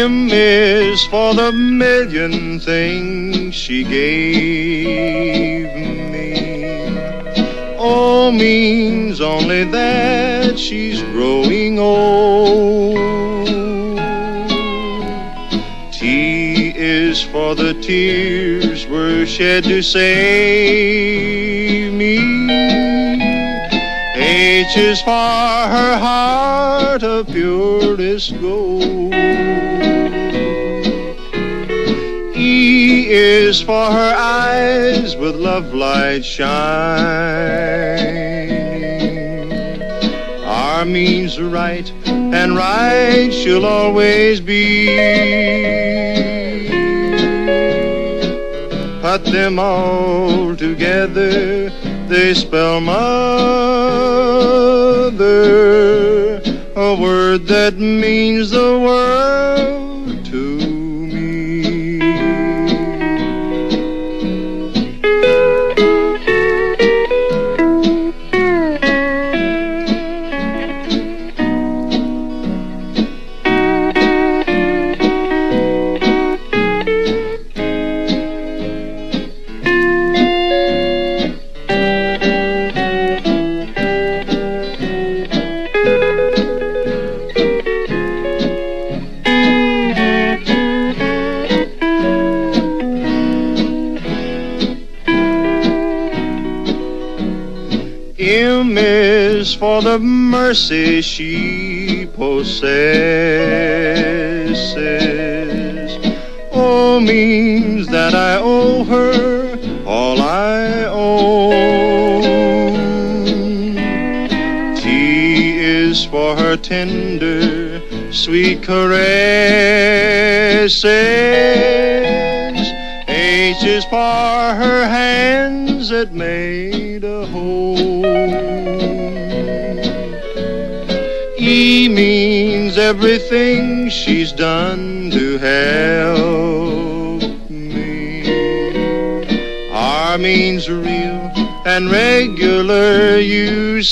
M is for the million things she gave me. O means only that she's growing old. T is for the tears were shed to save me. H is for her heart of purest gold. E is for her eyes with love light shining. R means right, and right she'll always be. Put them all together, they spell mother, a word that means the world to me. M is for the mercy she possesses. O means that I owe her all I own. T is for her tender, sweet caresses. H is for her hands that made a home. E means everything she's done to help me. R means real and regular, you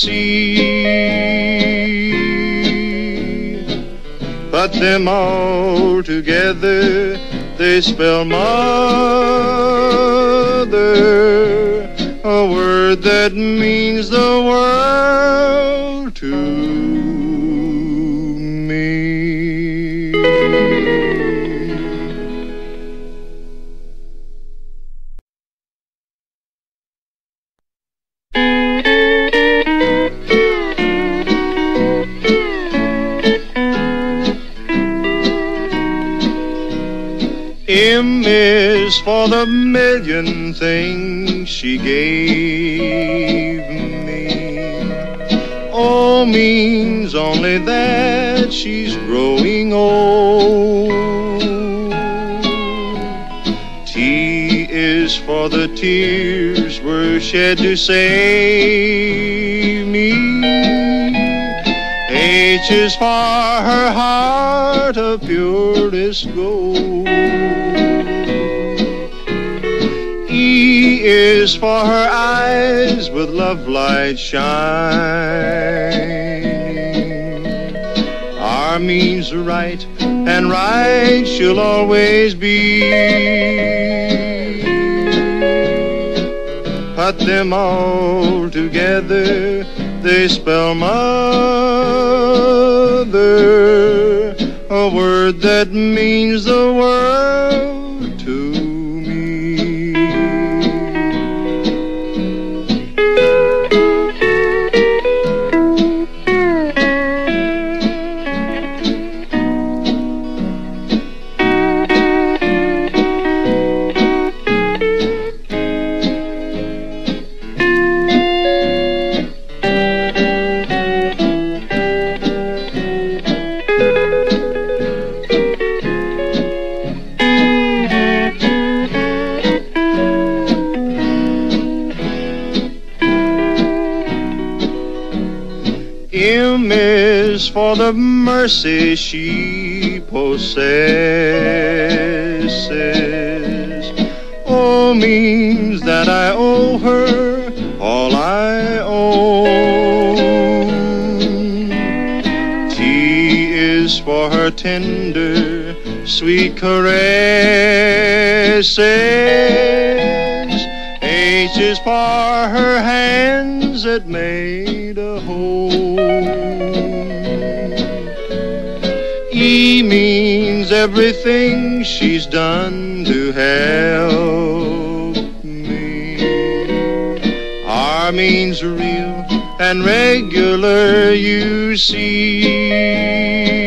see. Put them all together, they spell mother, a word that means the world to me. M is for the million things she gave me. O means only that she's growing old. T is for the tears were shed to save me. H is for her heart of purest gold. E is for her eyes with love light shining. R means right, and right she'll always be. Put them all together, they spell mother, a word that means the world to me. M is for the mercy she possesses. O means that I owe her all I own. T is for her tender, sweet caresses. H is for her hands that made a home. E means everything she's done to help me. R means real and regular, you see.